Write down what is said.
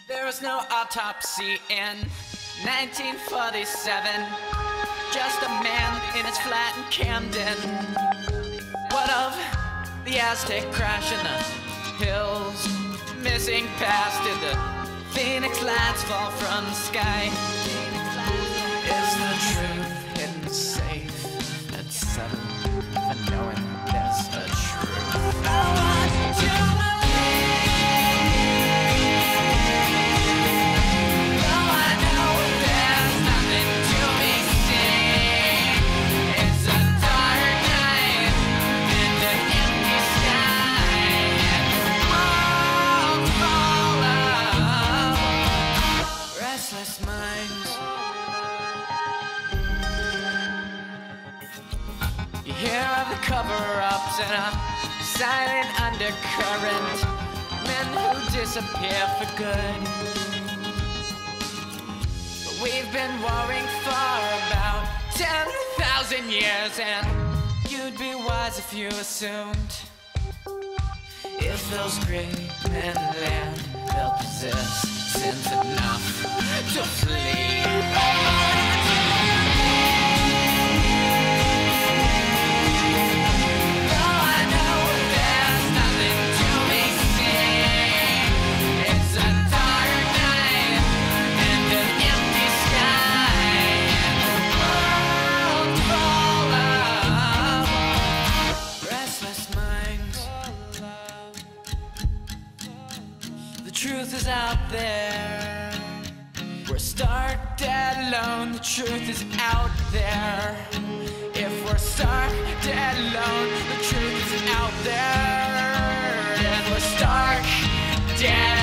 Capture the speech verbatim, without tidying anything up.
There was no autopsy in nineteen forty-seven. Just a man in his flat in Camden. What of the Aztec crash in the hills? Missing past, did the phoenix lights fall from the sky? Is the truth hidden safe at seven? For knowing there's a truth. I want to restless minds. You hear of the cover-ups and a silent undercurrent, men who disappear for good. But we've been warring for about ten thousand years, and you'd be wise if you assumed if those great men land, they'll possess sins enough to flee. Though I know there's nothing to be seen, it's a dark night and an empty sky, and a world full of restless minds. The truth is out there. We're stark dead alone. The truth is out there. If we're stark dead alone, the truth is out there. And we're stark dead